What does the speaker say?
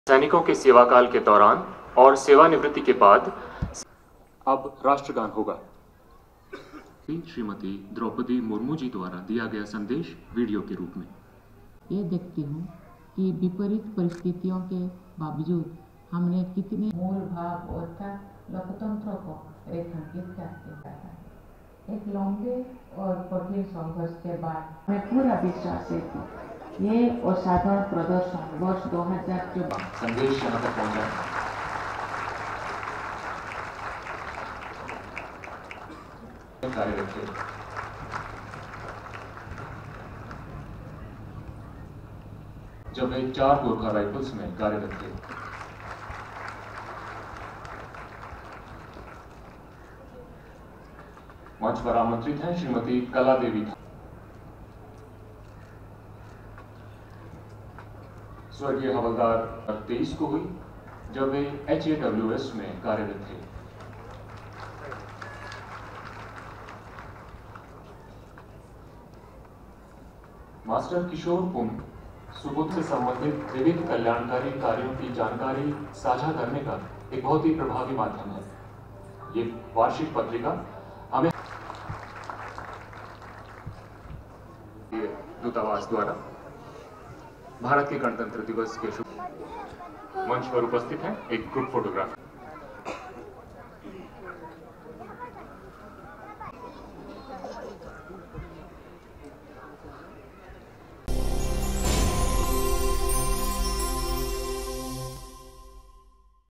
सैनिकों के सेवाकाल के दौरान और सेवानिवृत्ति के बाद अब राष्ट्रगान होगा। श्रीमती द्रौपदी मुर्मू जी द्वारा दिया गया संदेश वीडियो के रूप में। ये देखती हूँ कि विपरीत परिस्थितियों के बावजूद हमने कितने मूल भाव अर्थात लोकतंत्र को रेखांकित करते हैं। एक लंबे और कठिन संघर्ष के बाद मैं पूरा विश्वास है कि ये असाधारण प्रदर्शन वर्ष 2014 संदेश यहाँ तक पहुँचा। कार्यरत थे। जब वे 4 गोरखा राइफल्स में कार्यरत थे। मंच पर आमंत्रित हैं श्रीमती कला देवी। स्वर्गीय हवलदार 23 को हुई जब वे HAWS में कार्यरत थे। मास्टर किशोर पुन सुबुद्ध से संबंधित विविध कल्याणकारी कार्यों की जानकारी साझा करने का एक बहुत ही प्रभावी माध्यम है। ये वार्षिक पत्रिका हमें दूतावास द्वारा भारत के गणतंत्र दिवस के शुभ मंच पर उपस्थित है एक ग्रुप फोटोग्राफ।